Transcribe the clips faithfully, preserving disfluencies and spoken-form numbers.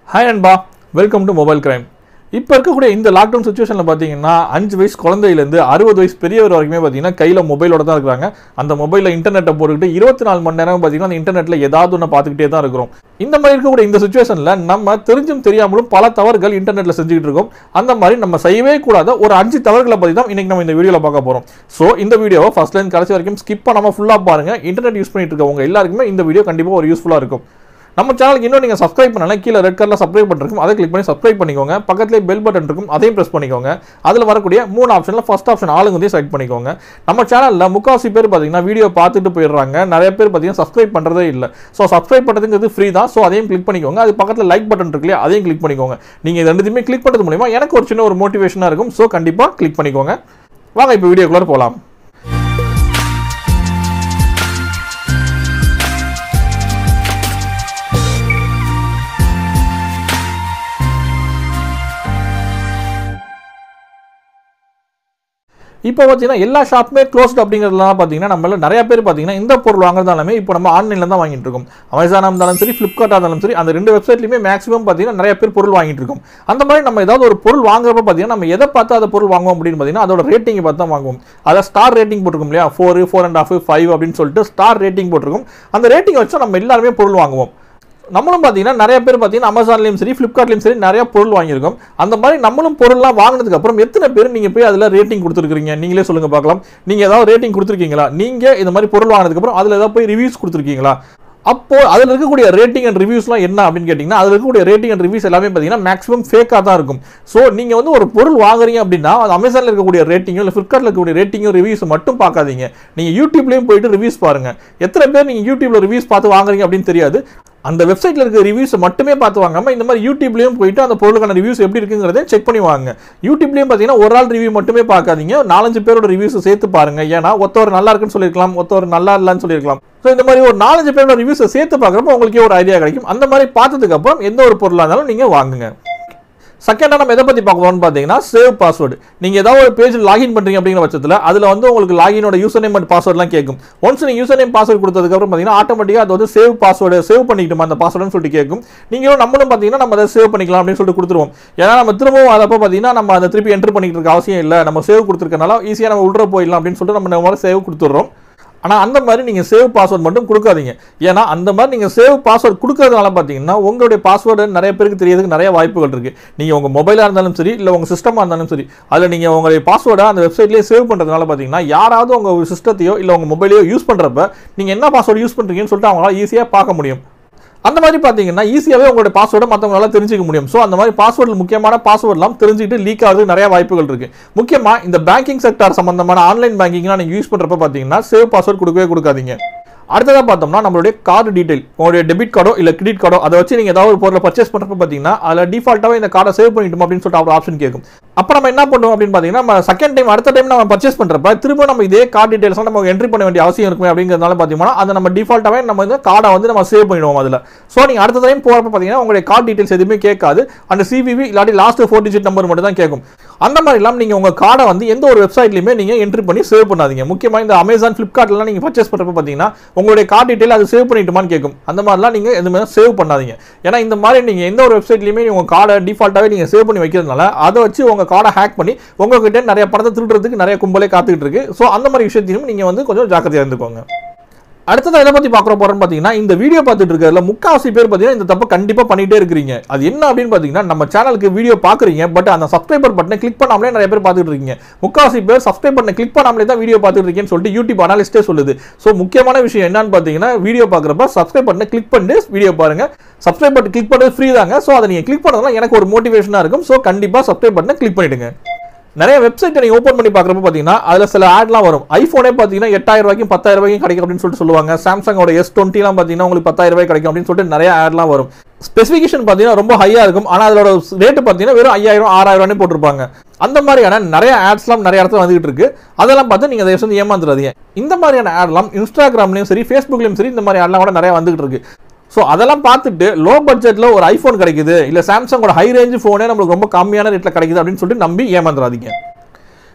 Hi and ba, welcome to Mobile Crime. இப்போ இருக்கக்கூடிய இந்த லாக்டவுன் சிச்சுவேஷன்ல பாத்தீங்கன்னா அஞ்சு வயசு குழந்தையில இருந்து அறுபது வயசு பெரியவர் வரைக்குமே பாத்தீங்கன்னா கையில மொபைலோட தான் இருக்காங்க. அந்த மொபைல்ல இன்டர்நெட்டை போட்டுக்கிட்டு இருபத்தி நாலு மணி நேரம் பாத்தீங்கன்னா அந்த இன்டர்நெட்ல ஏதாவது ஒன்று பார்த்துக்கிட்டே தான் இருக்கிறோம். இந்த மாதிரி இருக்கக்கூடிய இந்த சிச்சுவேஷன்ல நம்ம தெரிஞ்சும் தெரியாமலும் பல தவறுகள் இன்டர்நெட்ல செஞ்சுக்கிட்டு இருக்கோம். அந்த மாதிரி நம்ம செய்யவே கூடாத ஒரு அஞ்சு தவறுகளை பத்தி தான் இன்னைக்கு நம்ம இந்த வீடியோல பார்க்க போறோம். ஸோ இந்த வீடியோவை ஃபர்ஸ்ட்ல இருந்து கடைசி வரைக்கும் ஸ்கிப் பண்ணாம ஃபுல்லா பாருங்க. இன்டர்நெட் யூஸ் பண்ணிட்டு இருக்கவங்க எல்லாருக்குமே இந்த வீடியோ கண்டிப்பா ஒரு யூஸ்ஃபுல்லா இருக்கும். நம்ம சேனலுக்கு இன்னும் நீங்கள் சப்ஸ்கிரைப் பண்ணலாம், கீழே ரெட் கலரில் சப்ஸ்கிரைப் பண்ணிருக்கும், அதை கிளிக் பண்ணி சப்ஸ்கிரைப் பண்ணிக்கோங்க. பக்கத்துலேயே பெல் பட்டன் இருக்கும், அதையும் ப்ரெஸ் பண்ணிக்கோங்க. அதில் வரக்கூடிய மூணு ஆப்ஷனில் ஃபர்ஸ்ட் ஆப்ஷன் ஆளுங்க செலக்ட் பண்ணிக்கோங்க. நம்ம சேனலில் முக்காசி பேர் பார்த்தீங்கன்னா வீடியோ பார்த்துட்டு போயிடுறாங்க, நிறைய பேர் பார்த்தீங்கன்னா சப்ஸ்கிரைப் பண்ணுறதே இல்லை. ஸோ சப்ஸ்கிரைப் பண்ணுறதுங்கிறது ஃப்ரீ தான். ஸோ அதையும் கிளிக் பண்ணிக்கோங்க. அது பக்கத்தில் லைக் பட்டன் இருக்கு இல்லையா, அதையும் கிளிக் பண்ணிக்கோங்க. நீங்கள் இது ரெண்டுத்தையுமே கிளிக் பண்ணுறது மூலிமா எனக்கு ஒரு சின்ன ஒரு மோட்டிவேஷனாக இருக்கும். ஸோ கண்டிப்பாக கிளிக் பண்ணிக்கோங்க. வாங்க இப்போ வீடியோக்குள்ளே போகலாம். இப்போ பார்த்தீங்கன்னா எல்லா ஷாப்புமே க்ளோஸ்ட் அப்படிங்கிறதுலாம் பார்த்தீங்கன்னா நம்மள நிறைய பேர் பார்த்தீங்கன்னா இந்த பொருள் வாங்குறதாலுமே இப்போ நம்ம ஆன்லைனில் தான் வாங்கிட்டு இருக்கோம். அமேசானாக இருந்தாலும் சரி, ஃப்ளிப்கார்ட்டாக இருந்தாலும் சரி, அந்த ரெண்டு வெப்சைட்லையுமே மேக்ஸிமம் பார்த்தீங்கன்னா நிறைய பேர் பொருள் வாங்கிட்டு இருக்கோம். அந்த மாதிரி நம்ம ஏதாவது ஒரு பொருள் வாங்குறப்ப பார்த்தீங்கன்னா நம்ம எதை பார்த்து அதை பொருள் வாங்குவோம் அப்படின்னு பார்த்தீங்கன்னா அதோட ரேட்டிங்கை பார்த்து தான் வாங்குவோம். அதை ஸ்டார் ரேட்டிங் போட்டிருக்கும் இல்லையா, four four and half five அப்படின்னு சொல்லிட்டு ஸ்டார் ரேட்டிங் போட்டிருக்கும். அந்த ரேட்டிங் வச்சு நம்ம எல்லாருமே பொருள் வாங்குவோம். நம்மளும் பார்த்தீங்கன்னா நிறைய பேர் பார்த்தீங்கன்னா அமேசான்லையும் சரி, ஃப்ளிப்கார்ட்லையும் சரி நிறைய பொருள் வாங்கியிருக்கோம். அந்த மாதிரி நம்மளும் பொருள்லாம் வாங்கினதுக்கு அப்புறம் எத்தனை பேர் நீங்கள் போய் அதில் ரேட்டிங் கொடுத்துருக்கீங்க, நீங்களே சொல்லுங்க பார்க்கலாம். நீங்கள் ஏதாவது ரேட்டிங் கொடுத்துருக்கீங்களா? நீங்கள் இந்த மாதிரி பொருள் வாங்கினதுக்கு அப்புறம் அதில் ஏதாவது போய் ரிவ்யூஸ் கொடுத்துருக்கீங்களா? அப்போ அதில் இருக்கக்கூடிய ரேட்டிங் அண்ட் ரிவ்யூஸ்லாம் என்ன அப்படின்னு கேட்டிங்கன்னா அதில் இருக்கக்கூடிய ரேட்டிங் அண்ட் ரிவ்யூஸ் எல்லாமே பார்த்தீங்கன்னா மேக்ஸிமம் ஃபேக்காக தான் இருக்கும். ஸோ நீங்கள் வந்து ஒரு பொருள் வாங்குறீங்க அப்படின்னா அது அமேசானில் இருக்கக்கூடிய ரேட்டிங்கோ இல்லை ஃப்ளிப்கார்ட்டில் இருக்கக்கூடிய ரேட்டிங்கோ ரிவ்யூஸ் மட்டும் பார்க்காதீங்க. நீங்கள் யூடியூப்லேயும் போயிட்டு ரிவ்யூஸ் பாருங்கள். எத்தனை பேர் நீங்கள் யூடியூப்ல ரிவ்யூஸ் பார்த்து வாங்குறீங்க அப்படின்னு தெரியாது. அந்த வெப்சைட்ல இருக்க ரிவ்யூஸ் மட்டுமே பார்த்து வாங்காம இந்த மாதிரி யூடியூப்லயும் போயிட்டு அந்த பொருளுக்கான ரிவ்யூஸ் எப்படி இருக்குங்கிறத செக் பண்ணி வாங்க. யூடியூப்லயும் பார்த்தீங்கன்னா ஒரு ஆள் ரிவ்யூ மட்டுமே பார்க்காதீங்க, நாலஞ்சு பேரோட ரிவ்யூஸ் சேர்த்து பாருங்க. ஏன்னா ஒருத்தவர் நல்லா இருக்குன்னு சொல்லியிருக்கலாம், ஒருத்தவர் நல்லா இல்லைன்னு சொல்லியிருக்கலாம். ஸோ இந்த மாதிரி ஒரு நாலஞ்சு பேரோட ரிவ்யூஸ் சேர்த்து பார்க்குறப்ப உங்களுக்கே ஒரு ஐடியா கிடைக்கும். அந்த மாதிரி பார்த்ததுக்கு அப்புறம் எந்த ஒரு பொருளாக இருந்தாலும் நீங்க வாங்குங்க. செகண்டாக நம்ம எதை பற்றி பார்க்கணும்னு பார்த்தீங்கன்னா சேவ் பாஸ்வேர்டு. நீங்கள் ஏதாவது ஒரு பேஜில் லாகின் பண்ணுறீங்க அப்படிங்கிற பட்சத்தில் அதில் வந்து உங்களுக்கு லாகினோட யூசர் நேம் அண்ட் பாஸ்வேர்ட்லாம் கேட்கும். ஒன்ஸ் நீங்கள் யூசர் நேம் பாஸ்வேர்டு கொடுத்ததுக்கப்புறம் பார்த்தீங்கன்னா ஆட்டோமேட்டிக்காக அது வந்து சேவ் பாஸ்வேர்டு சேவ் பண்ணிக்கிட்டோம் அந்த பாஸ்வேர்டுன்னு சொல்லிட்டு கேட்கும். நீங்களும் நம்மளும் பார்த்தீங்கன்னா நம்ம அதை சேவ் பண்ணிக்கலாம் அப்படின்னு சொல்லிட்டு கொடுத்துருவோம். ஏன்னா நம்ம திரும்பவும் அதப்போ பார்த்தீங்கன்னா நம்ம அதை திருப்பி என்ட்ரு பண்ணிக்கிட்டு இருக்க அவசியம் இல்லை. நம்ம சேவ் கொடுத்துருக்கனால ஈஸியாக நம்ம உள்ள போயிடலாம் அப்படின்னு சொல்லிட்டு நம்ம நம்ம சேவ் கொடுத்துட்றோம். ஆனால் அந்த மாதிரி நீங்கள் சேவ் பாஸ்வேர்ட் மட்டும் கொடுக்காதீங்க. ஏன்னா அந்த மாதிரி நீங்கள் சேவ் பாஸ்வேர்ட் கொடுக்கறதுனால பார்த்தீங்கன்னா உங்களுடைய பாஸ்வேர்டு நிறைய பேருக்கு தெரியறதுக்கு நிறைய வாய்ப்புகள் இருக்குது. நீங்கள் உங்கள் மொபைலாக இருந்தாலும் சரி, இல்லை உங்கள் சிஸ்டமாக இருந்தாலும் சரி, அதில் நீங்கள் உங்களுடைய பாஸ்வேர்டை அந்த வெப்சைட்லேயே சேவ் பண்ணுறதுனால பார்த்தீங்கன்னா யாராவது உங்கள் சிஸ்டத்தையோ இல்லை உங்கள் மொபைலையோ யூஸ் பண்ணுறப்ப நீங்கள் என்ன பாஸ்வேர்டு யூஸ் பண்ணுறீங்கன்னு சொல்லிட்டு அவங்களால ஈஸியாக பார்க்க முடியும். அந்த மாதிரி பார்த்தீங்கன்னா ஈஸியாகவே உங்களுடைய பாஸ்வேர்டை மற்றவங்களால தெரிஞ்சிக்க முடியும். ஸோ அந்த மாதிரி பாஸ்வேர்டில் முக்கியமான பாஸ்வேர்ட்லாம் தெரிஞ்சுக்கிட்டு லீக் ஆகுது நிறைய வாய்ப்புகள் இருக்குது. முக்கியமாக இந்த பேங்கிங் செக்டார் சம்பந்தமான ஆன்லைன் பேங்கிங்லாம் நீங்கள் யூஸ் பண்ணுறப்ப பார்த்தீங்கன்னா சேவ் பாஸ்வேர்ட் கொடுக்கவே கொடுக்காதீங்க. அடுத்ததாக பார்த்தோம்னா நம்மளுடைய கார்டு டீடைல், உங்களுடைய டெபிட் கார்டோ இல்லை கிரெடிட் கார்டோ அதை வச்சு நீங்கள் ஏதாவது ஒரு பொருளை பர்ச்சேஸ் பண்ணுறப்ப பார்த்தீங்கன்னா அதில் டிஃபால்ட்டாகவே இந்த கார்டை சேவ் பண்ணிட்டோம் அப்படின்னு சொல்லிட்டு ஒரு ஆப்ஷன் கேட்கும். அப்போ நம்ம என்ன பண்ணுவோம் அப்படின்னு பார்த்தீங்கன்னா நம்ம செகண்ட் டைம் அடுத்த டைம் நம்ம பர்ச்சேஸ் பண்ணுறப்ப திரும்ப நம்ம இதே கார்டு டீடைல்ஸ் நம்ம என்ட்ரி பண்ண வேண்டிய அவசியம் இருக்குமே அப்படிங்கிறதுனால பார்த்தீங்கன்னா அதை நம்ம டிஃபால்ட்டாகவே நம்ம வந்து கார்டை வந்து நம்ம சேவ் பண்ணிடுவோம் அதில். ஸோ நீங்கள் அடுத்த டைம் போகிறப்ப பார்த்தீங்கன்னா உங்களுடைய கார்டு டீடைல்ஸ் எதுவுமே கேட்காது, அந்த சிவிவி இல்லாட்டி லாஸ்ட் ஃபோர் டிஜிட் நம்பர் மட்டும் தான் கேட்கும். அந்த மாதிரி இல்லாமல் நீங்கள் உங்கள் கார்டை வந்து எந்த ஒரு வெப்சைட்லையுமே நீங்கள் என்ட்ரி பண்ணி சேவ் பண்ணாதீங்க. முக்கியமாக இந்த அமேசான், ஃப்ளிப்கார்ட்லாம் நீங்கள் பர்ச்சேஸ் பண்ணுறப்ப பார்த்தீங்கன்னா உங்களுடைய கார்டு டீடைல் அது சேவ் பண்ணிட்டுமான்னு கேட்கும். அந்த மாதிரிலாம் நீங்கள் எதுவுமே சேவ் பண்ணாதீங்க. ஏன்னா இந்த மாதிரி நீங்கள் எந்த ஒரு வெப்சைட்லையுமே உங்கள் கார்டை டிஃபால்ட்டாகவே நீங்கள் சேவ் பண்ணி வைக்கிறதுனால அதை வச்சு உங்கள் கார்டை ஹேக் பண்ணி உங்ககிட்ட நிறைய பணத்தை திருடுறதுக்கு நிறைய கும்பலே காத்துக்கிட்டு இருக்கு. ஸோ அந்த மாதிரி விஷயத்தையும் நீங்கள் வந்து கொஞ்சம் ஜாக்கிரதையாக இருந்துக்கோங்க. அடுத்தது எதை பற்றி பார்க்குற போகிறோன்னு பார்த்தீங்கன்னா இந்த வீடியோ பார்த்துட்டு இருக்கிறதுல முக்கால்வாசி பேர் பார்த்தீங்கன்னா இந்த தப்பை கண்டிப்பாக பண்ணிகிட்டே இருக்கிறீங்க. அது என்ன அப்படின்னு பார்த்தீங்கன்னா நம்ம சேனலுக்கு வீடியோ பார்க்குறீங்க, பட் அந்த சப்ஸ்கிரைபர் பட்டனை கிளிக் பண்ணாமலே நிறைய பேர் பார்த்துட்டு இருக்கீங்க. முக்கால்வாசி பேர் சப்ஸ்கிரைப் பட்டனை கிளிக் பண்ணாமலே தான் வீடியோ பார்த்துட்டு இருக்கீங்கன்னு சொல்லிட்டு யூடியூப் அனாலிஸ்டே சொல்லுது. ஸோ முக்கியமான விஷயம் என்னன்னு பார்த்தீங்கன்னா வீடியோ பார்க்குறப்ப சப்ஸ்கிரைப் பட்டனை கிளிக் பண்ணி வீடியோ பாருங்க. சப்ஸ்கிரைப் பட்டன் கிளிக் பண்ணுறது ஃப்ரீ தாங்க. ஸோ அதை நீங்கள் கிளிக் பண்ணதுனால எனக்கு ஒரு மோட்டிவேஷனாக இருக்கும். ஸோ கண்டிப்பாக சப்ஸ்கிரைப் பட்டனை கிளிக் பண்ணிவிடுங்க. நிறைய வெப்சைட்டை நீங்கள் ஓப்பன் பண்ணி பார்க்குறப்ப பார்த்தீங்கன்னா அதில் சில ஆட்லாம் வரும். ஐஃபோனே பார்த்தீங்கன்னா எட்டாயிரம் ரூபாய்க்கும் பத்தாயிரம் ரூபாய்க்கும் கிடைக்கும் அப்படின்னு சொல்லிட்டு சொல்லுவாங்க. சாம்சங்கோட எஸ் டுவெண்ட்டிலாம் பார்த்தீங்கன்னா உங்களுக்கு பத்தாயிரம் ரூபாய் கிடைக்கும் அப்படின்னு சொல்லிட்டு நிறைய ஆட்லாம் வரும். ஸ்பெசிஃபிகேஷன் பார்த்தீங்கன்னா ரொம்ப ஹையாக இருக்கும். ஆனால் அதோட ரேட்டு பார்த்தீங்கன்னா வெறும் ஐயாயிரம் ஆறாயிரம் போட்டிருப்பாங்க. அந்த மாதிரியான நிறைய ஆட்ஸ்லாம் நிறைய இடத்துல வந்துகிட்டு இருக்கு. அதெல்லாம் பார்த்து நீங்கள் அதை வந்து ஏமாந்துடாதீங்க. இந்த மாதிரியான ஆட்லாம் இன்ஸ்டாகிராம்லையும் சரி, ஃபேஸ்புக்லையும் சரி இந்த மாதிரி ஆட்லாம் கூட நிறைய வந்துகிட்டு இருக்கு. ஸோ அதெல்லாம் பார்த்துட்டு லோ பட்ஜெட்டில் ஒரு ஐஃபோன் கிடைக்குது, இல்லை சாம்சங்கோட ஹை ரேஞ்ச் ஃபோனே நம்மளுக்கு ரொம்ப கம்மியான ரேட்டில் கிடைக்குது அப்படின்னு சொல்லிட்டு நம்பி ஏமாந்துடாதீங்க.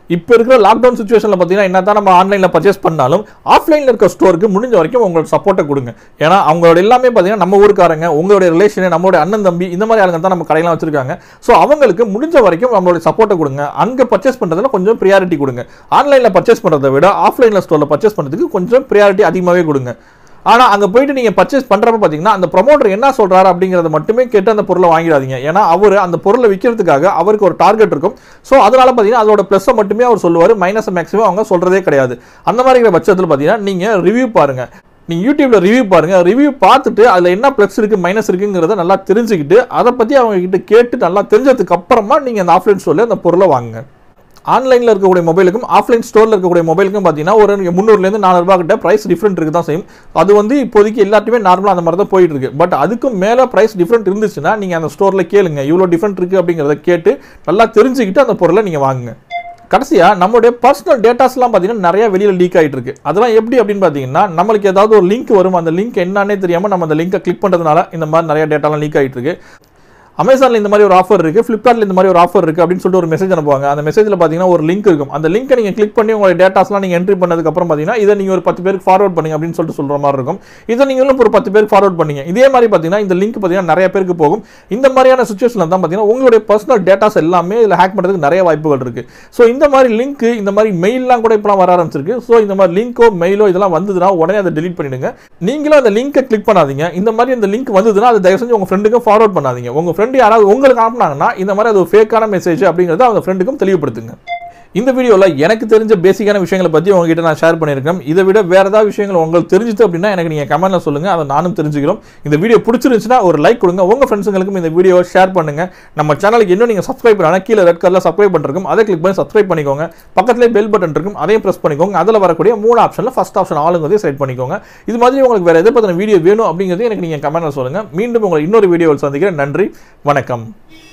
இப்போ இருக்கிற லாக்டவுன் சுச்சுவேஷனில் பார்த்தீங்கன்னா என்ன தான் நம்ம ஆன்லைனில் பர்ச்சேஸ் பண்ணாலும் ஆஃப்லைனில் இருக்க ஸ்டோருக்கு முடிஞ்ச வரைக்கும் உங்களோட சப்போர்ட்டை கொடுங்க. ஏன்னா அவங்களோட எல்லாமே பார்த்தீங்கன்னா நம்ம ஊருக்காரங்க, உங்களுடைய ரிலேஷன், நம்மளுடைய அண்ணன் தம்பி, இந்த மாதிரி ஆளுங்க தான் நம்ம கடையெல்லாம் வச்சிருக்காங்க. ஸோ அவங்களுக்கு முடிஞ்ச வரைக்கும் நம்மளுடைய சப்போர்ட்டை கொடுங்க. அங்கே பர்ச்சேஸ் பண்ணுறதுல கொஞ்சம் ப்ரியாரிட்டி கொடுங்க. ஆன்லைனில் பர்ச்சேஸ் பண்ணுறதை விட ஆஃப்லைனில் ஸ்டோரில் பர்ச்சேஸ் பண்ணுறதுக்கு கொஞ்சம் ப்ரியாரிட்டி அதிகமாகவே கொடுங்க. ஆனால் அங்கே போயிட்டு நீங்கள் பர்ச்சேஸ் பண்ணுறப்ப பார்த்தீங்கன்னா அந்த ப்ரொமோட்டர் என்ன சொல்கிறாரு அப்படிங்கிறத மட்டுமே கேட்டு அந்த பொருளை வாங்கிடாதீங்க. ஏன்னா அவர் அந்த பொருளை விற்கிறதுக்காக அவருக்கு ஒரு டார்கெட் இருக்கும். ஸோ அதனால பார்த்தீங்கன்னா அதோட ப்ளஸ்ஸை மட்டுமே அவர் சொல்லுவார், மைனஸை மேக்ஸிமம் அவங்க சொல்கிறதே கிடையாது. அந்த மாதிரி பட்சத்தில் பார்த்தீங்கன்னா நீங்கள் ரிவ்யூ பாருங்கள். நீங்கள் யூடியூப்ல ரிவ்யூ பாருங்கள். ரிவ்யூ பார்த்துட்டு அதில் என்ன ப்ளஸ் இருக்குது மைனஸ் இருக்குங்கிறத நல்லா தெரிஞ்சுக்கிட்டு அதை பற்றி அவங்க கிட்ட கேட்டு நல்லா தெரிஞ்சதுக்கு அப்புறமா நீங்கள் அந்த ஆஃப்லைன் ஸ்டோரில் அந்த பொருளை வாங்குங்க. ஆன்லைனில் இருக்கக்கூடிய மொபைலுக்கும் ஆஃப்லைன் ஸ்டோரில் இருக்கக்கூடிய மொபைலுக்கும் பார்த்தீங்கன்னா ஒரு முந்நூறுலேருந்து நானூறு ரூபா கிட்ட ப்ரைஸ் டிஃப்ரெண்ட் இருக்கு தான் செய்யும். அது வந்து இப்போதைக்கு எல்லாத்தையுமே நார்மலாக அந்த மாதிரி தான் போயிட்டு இருக்கு. பட் அதுக்கும் மேலே ப்ரைஸ் டிஃப்ரெண்ட் இருந்துச்சுன்னா நீங்கள் அந்த ஸ்டோரில் கேளுங்க, இவ்வளோ டிஃப்ரெண்ட் இருக்குது அப்படிங்கிறத கேட்டு நல்லா தெரிஞ்சுக்கிட்டு அந்த பொருளை நீங்கள் வாங்குங்க. கடைசியாக நம்மளுடைய பர்சனல் டேட்டாஸ்லாம் பார்த்தீங்கன்னா நிறைய வெளியில் லீக் ஆகிட்டு இருக்கு. அதெல்லாம் எப்படி அப்படின்னு பார்த்தீங்கன்னா நம்மளுக்கு ஏதாவது ஒரு லிங்க் வரும், அந்த லிங்க் என்னன்னே தெரியாமல் நம்ம அந்த லிங்கை கிளிக் பண்ணுறதுனால இந்த மாதிரி நிறைய டேட்டாலாம் லீக் ஆகிட்டு இருக்கு. அமேசானில் இந்த மாதிரி ஒரு ஆஃபர் இருக்குது, ஃப்ளிப்கார்ட்டில் இந்த மாதிரி ஒரு ஆஃபர் இருக்குது அப்படின்னு சொல்லிட்டு ஒரு மெசேஜ் அனுப்புவாங்க. அந்த மெசேஜில் பார்த்தீங்கன்னா ஒரு லிங்க் இருக்கும். அந்த லிங்கை நீங்கள் கிளிக் பண்ணி உங்களுடைய டேட்டாஸ்லாம் நீங்கள் என்ட்ரி பண்ணதுக்கப்புறம் பார்த்தீங்கன்னா இதை நீங்கள் ஒரு பத்து பேருக்கு ஃபார்வர்ட் பண்ணுங்க அப்படின்னு சொல்லிட்டு சொல்கிற மாதிரி இருக்கும். இதை நீங்களும் ஒரு பத்து பேருக்கு ஃபார்வர்ட் பண்ணீங்க. இதே மாதிரி பார்த்தீங்கன்னா இந்த லிங்க் பார்த்தீங்கன்னா நிறைய பேருக்கு போகும். இந்த மாதிரியான சுச்சுவேஷனில் தான் பார்த்தீங்கன்னா உங்களுடைய பர்சனல் டேட்டாஸ் எல்லாமே இதில் ஹேக் பண்ணுறதுக்கு நிறைய வாய்ப்புகள் இருக்குது. ஸோ இந்த மாதிரி லிங்க், இந்த மாதிரி மெயிலெலாம் கூட இப்போலாம் வர ஆரம்பிச்சிருக்கு. ஸோ இந்த மாதிரி லிங்கோ மெயிலோ இதெல்லாம் வந்ததுன்னா உடனே அதை டெலிட் பண்ணிடுங்க. நீங்களும் அந்த லிங்கை கிளிக் பண்ணாதீங்க. இந்த மாதிரி அந்த லிங்க் வந்ததுன்னா அதை தயவு செஞ்சு உங்கள் ஃப்ரெண்டுக்கு ஃபார்வர்ட் பண்ணாதீங்க. உங்கள் ஃப்ரெண்டு யாராவது உங்களுக்கு அனுப்புனாங்கன்னா இந்த மாதிரி அது ஒரு ஃபேக்கான மெசேஜ் அப்படிங்கிறத அவங்க ஃப்ரெண்டுக்கும் தெளிவுபடுத்துங்க. இந்த வீடியோவில் எனக்கு தெரிஞ்ச பேசிக்கான விஷயங்களை பற்றி உங்ககிட்ட நான் ஷேர் பண்ணியிருக்கேன். இதை விட வேறு ஏதாவது விஷயங்கள் உங்களுக்கு தெரிஞ்சுது அப்படின்னா எனக்கு நீங்கள் கமெண்ட்டில் சொல்லுங்கள், அதை நானும் தெரிஞ்சுக்கிறோம். இந்த வீடியோ பிடிச்சிருந்துச்சுன்னா ஒரு லைக் கொடுங்க, உங்கள் ஃப்ரெண்ட்ஸுங்களுக்கும் இந்த வீடியோவை ஷேர் பண்ணுங்கள். நம்ம சேனலுக்கு இன்னும் நீங்கள் சப்ஸ்கிரைப் பண்ணால் கீழே ரெட் கலரில் சப்ஸ்கிரைப் பண்ணிருக்கும், அதை கிளிக் பண்ணி சப்ஸ்கிரைப் பண்ணிக்கோங்க. பக்கத்துலேயே பெல் பட்டன் இருக்கும், அதையும் ப்ரெஸ் பண்ணிக்கோங்க. அதில் வரக்கூடிய மூணு ஆப்ஷனில் ஃபஸ்ட் ஆப்ஷன் ஆளுங்கிறதையும் செலக்ட் பண்ணிக்கோங்க. இது மாதிரி உங்களுக்கு வேறு எதை பற்றின வீடியோ வேணும் அப்படிங்கிறது எனக்கு நீங்கள் கமெண்ட்டில் சொல்லுங்கள். மீண்டும் உங்களை இன்னொரு வீடியோவில் சந்திக்கிறேன். நன்றி, வணக்கம்.